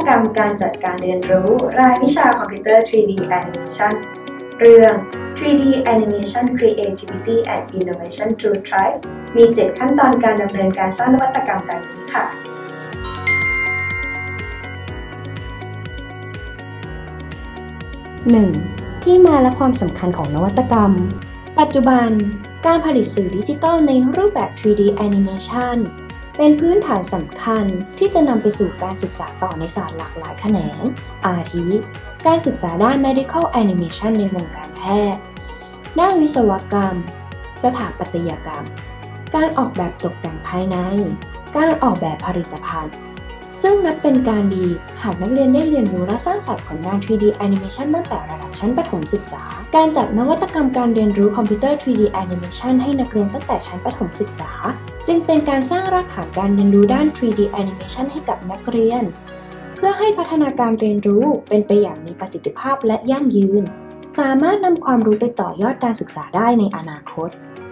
กรรมการจัดการเรียนรู้รายวิชาคอมพิวเตอร์ 3D Animation เรื่อง 3D Animation Creativity and Innovation Through Thrive มี 7 ขั้นตอนการดำเนินการสร้างนวัตกรรมดังนี้ค่ะ 1. ที่มาและความสำคัญของนวัตกรรมปัจจุบันการผลิตสื่อดิจิทัลในรูปแบบ 3D Animation เป็นพื้นฐานสำคัญที่จะนำไปสู่การศึกษาต่อในศาสตร์หลากหลายแขนงอาทิ การศึกษาด้าน Medical Animation ในวงการแพทย์ด้านวิศวกรรมสถาปัตยกรรมการออกแบบตกแต่งภายในการออกแบบผลิตภัณฑ์ซึ่งนับเป็นการดีหากนักเรียนได้เรียนรู้และสร้างสรรค์ผลงาน 3D Animation ตั้งแต่ระดับชั้นประถมศึกษาการจัดนวัตกรรมการเรียนรู้คอมพิวเตอร์ 3D Animation ให้นักเรียนตั้งแต่ชั้นประถมศึกษาจึงเป็นการสร้างรากฐานการเรียนรู้ด้าน 3D Animation ให้กับนักเรียนเพื่อให้พัฒนาการเรียนรู้เป็นไปอย่างมีประสิทธิภาพและยั่งยืนสามารถนำความรู้ไปต่อยอดการศึกษาได้ในอนาคต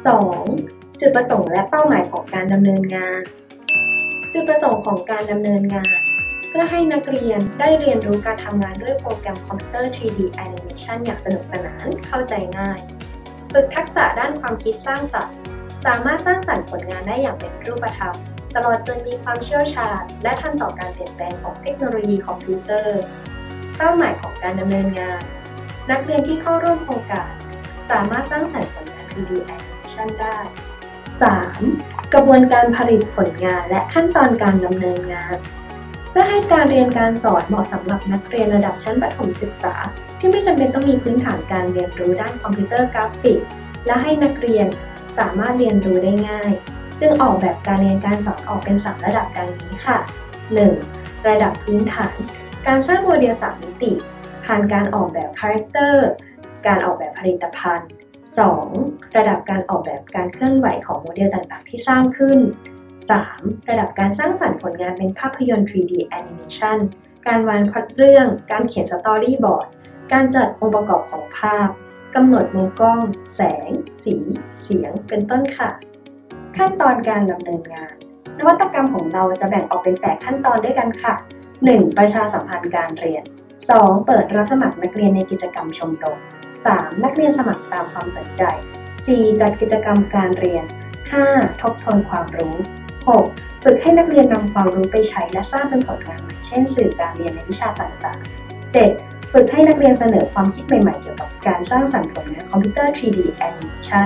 2. จุดประสงค์และเป้าหมายของการดำเนินงานจุดประสงค์ของการดำเนินงานเพื่อให้นักเรียนได้เรียนรู้การทำงานด้วยโปรแกรมคอมพิวเตอร์ 3D Animation อย่างสนุกสนานเข้าใจง่ายฝึกทักษะด้านความคิดสร้างสรรค์สามารถสร้างสรรค์ผลงานได้อย่างเป็นรูปธรรมตลอดจนมีความเชี่ยวชาญและทันต่อการเปลี่ยนแปลงของเทคโนโลยีคอมพิวเตอร์เป้าหมายของการดำเนินงานนักเรียนที่เข้าร่วมโครงการสามารถสร้างสรรค์ผลงาน 3D Animation ได้ 3. กระบวนการผลิตผลงานและขั้นตอนการดำเนินงานเพื่อให้การเรียนการสอนเหมาะสำหรับนักเรียนระดับชั้นประถมศึกษาที่ไม่จำเป็นต้องมีพื้นฐานการเรียนรู้ด้านคอมพิวเตอร์กราฟิกและให้นักเรียนสามารถเรียนรู้ได้ง่ายจึงออกแบบการเรียนการสอนออกเป็น3ระดับดังนี้ค่ะ 1. ระดับพื้นฐานการสร้างโมเดล3มิติผ่านการออกแบบคาแรคเตอร์การออกแบบผลิตภัณฑ์ 2. ระดับการออกแบบการเคลื่อนไหวของโมเดลต่างๆที่สร้างขึ้น 3. ระดับการสร้างสรรค์ผลงานเป็นภาพยนตร์ 3D Animation การวางพล็อตเรื่องการเขียนสตอรี่บอร์ดการจัดองค์ประกอบของภาพกำหนดมุมกล้องแสงสีเสียงเป็นต้นค่ะขั้นตอนการดำเนินงานนวัตกรรมของเราจะแบ่งออกเป็น8ขั้นตอนด้วยกันค่ะ 1. ประชาสัมพันธ์การเรียน 2. เปิดรับสมัครนักเรียนในกิจกรรมชมรม 3. นักเรียนสมัครตามความสนใจ 4. จัดกิจกรรมการเรียน 5. ทบทวนความรู้ 6. ฝึกให้นักเรียนนำความรู้ไปใช้และสร้างเป็นผลงานใหม่เช่นสื่อการเรียนในวิชาต่างๆ 7. ฝึกให้นักเรียนเสนอความคิดใหม่ๆเกี่ยวกับการสร้างสรรค์ผลงานคอมพิวเตอร์ 3D Animation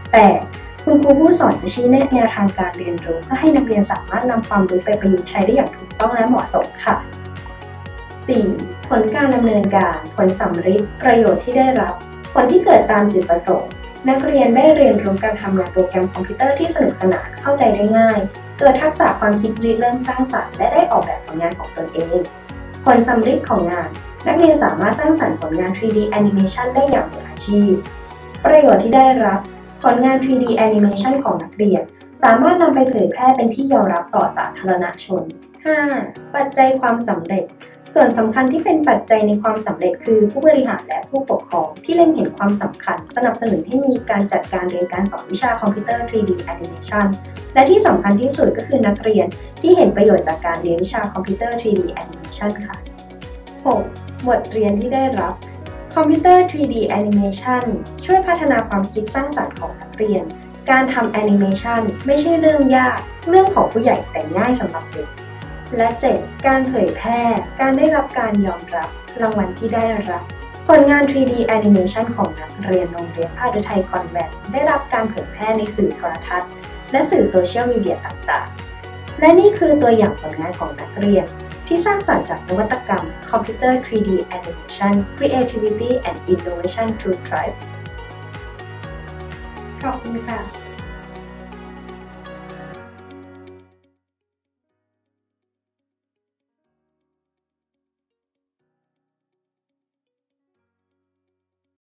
8. คุณครูผู้สอนจะชี้แนะแนวทางการเรียนรู้เพื่อให้นักเรียนสามารถนำความรู้ไปประยุกต์ใช้ได้อย่างถูกต้องและเหมาะสมค่ะ 4. ผลการดำเนินการผลสำฤทธิ์ประโยชน์ที่ได้รับผลที่เกิดตามจุดประสงค์นักเรียนได้เรียนรู้การทำงานโปรแกรมคอมพิวเตอร์ที่สนุกสนานเข้าใจได้ง่ายเกิดทักษะความคิดริเริ่มสร้างสรรค์และได้ออกแบบผลงานของตนเองผลสำฤทธิ์ของงานนักเรียนสามารถสร้างสรรค์ผลงาน 3D Animation ได้อย่างมืออาชีพประโยชน์ที่ได้รับผลงาน 3D Animation ของนักเรียนสามารถนำไปเผยแพร่เป็นที่ยอมรับต่อสาธารณชน 5. ปัจจัยความสำเร็จส่วนสำคัญที่เป็นปัจจัยในความสำเร็จคือผู้บริหารและผู้ปกครองที่เล็งเห็นความสำคัญสนับสนุนให้มีการจัดการเรียนการสอนวิชาคอมพิวเตอร์ 3D Animation และที่สำคัญที่สุดก็คือนักเรียนที่เห็นประโยชน์จากการเรียนวิชาคอมพิวเตอร์ 3D Animation ค่ะ 6. บทเรียนที่ได้รับคอมพิวเตอร์ 3D Animation ช่วยพัฒนาความคิดสร้างสรรค์ของนักเรียนการทำแอนิเมชันไม่ใช่เรื่องยากเรื่องของผู้ใหญ่แต่ง่ายสำหรับเด็กและ 7. การเผยแพร่การได้รับการยอมรับรางวัลที่ได้รับผลงาน 3D Animation ของนักเรียนโรงเรียนพาดุทัยคอนแวนต์ได้รับการเผยแพร่ในสื่อโทรทัศน์และสื่อโซเชียลมีเดียต่างๆและนี่คือตัวอย่างผลงานของนักเรียนที่สร้างสรรค์จากนวัตกรรมคอมพิวเตอร์ 3D Animation Creativity and Innovation Through Thrive ขอบคุณค่ะ